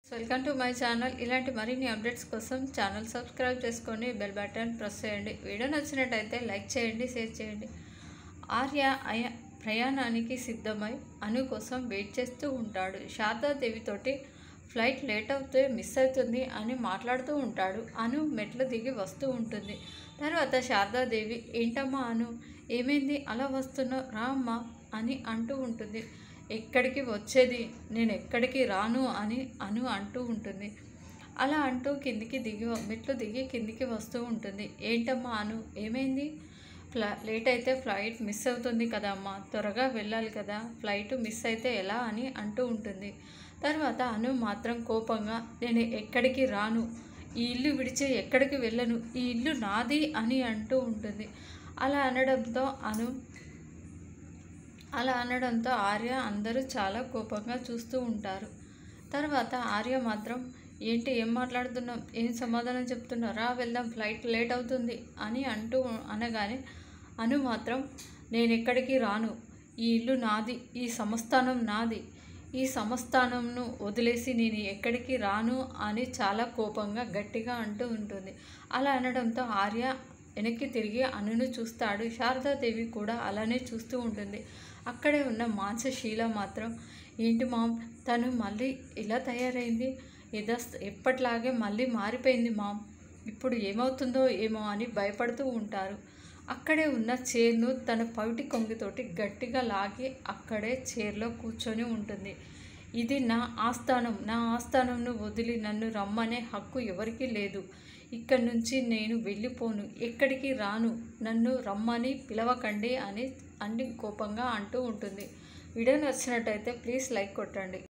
Welcome to my channel. ఇలాంటి మరిన్ని updates కోసం ఛానల్ సబ్స్క్రైబ్ చేసుకొని బెల్ బటన్ ప్రెస్ చేయండి. వీడియో నచ్చినట్టయితే లైక్ చేయండి, షేర్ చేయండి. ఆర్య ప్రయాణానికి సిద్ధమై అను కోసం వెయిట్ చేస్తూ ఉంటాడు. శారదాదేవితోటి ఫ్లైట్ లేట్ అవుతే మిస్ అవుతుంది అని మాట్లాడుతూ ఉంటాడు. అను మెట్లు దిగి వస్తూ ఉంటుంది. తర్వాత శారదాదేవి, ఏంటమ్మా అను, ఏమైంది అలా వస్తున్నావు, రా అమ్మా అని అంటూ ఉంటుంది. ఎక్కడికి వచ్చేది, నేను ఎక్కడికి రాను అని అను అంటూ ఉంటుంది. అలా అంటూ మెట్లు దిగి కిందికి వస్తూ ఉంటుంది. ఏంటమ్మా అను, ఏమైంది, లేట్ అయితే ఫ్లైట్ మిస్ అవుతుంది కదా అమ్మా, త్వరగా వెళ్ళాలి కదా, ఫ్లైట్ మిస్ అయితే ఎలా అని అంటూ ఉంటుంది. తర్వాత అను మాత్రం కోపంగా, నేను ఎక్కడికి రాను, ఈ ఇల్లు విడిచి ఎక్కడికి వెళ్ళను, ఈ ఇల్లు నాది అని అంటూ ఉంటుంది. అలా అనడంతో ఆర్య అందరూ చాలా కోపంగా చూస్తూ ఉంటారు. తర్వాత ఆర్య మాత్రం, ఏంటి ఏం మాట్లాడుతున్నాం, ఏం సమాధానం చెప్తున్నావు, రా వెళ్దాం, ఫ్లైట్ లేట్ అవుతుంది అని అనగానే అను మాత్రం, నేను ఎక్కడికి రాను, ఈ ఇల్లు నాది, ఈ సంస్థానం నాది, ఈ సంస్థానంను వదిలేసి నేను ఎక్కడికి రాను అని చాలా కోపంగా గట్టిగా అంటూ ఉంటుంది. అలా అనడంతో ఆర్య వెనక్కి తిరిగి అనును చూస్తాడు. శారదాదేవి కూడా అలానే చూస్తూ ఉంటుంది. అక్కడే ఉన్న మాంసశీల మాత్రం, ఏంటి మామ్, తను మళ్ళీ ఇలా తయారైంది, ఎప్పట్లాగే మళ్ళీ మారిపోయింది మామ్, ఇప్పుడు ఏమవుతుందో ఏమో అని భయపడుతూ ఉంటారు. అక్కడే ఉన్న చైర్ను తన పవిటి కొంగితోటి గట్టిగా లాగి అక్కడే చైర్లో కూర్చొని ఉంటుంది. ఇది నా ఆస్థానంను వదిలి నన్ను రమ్మనే హక్కు ఎవరికీ లేదు, ఇక్కడి నుంచి నేను వెళ్ళిపోను, ఎక్కడికి రాను, నన్ను రమ్మని పిలవకండి అని కోపంగా అంటూ ఉంటుంది. వీడియో నచ్చినట్టయితే ప్లీజ్ లైక్ కొట్టండి.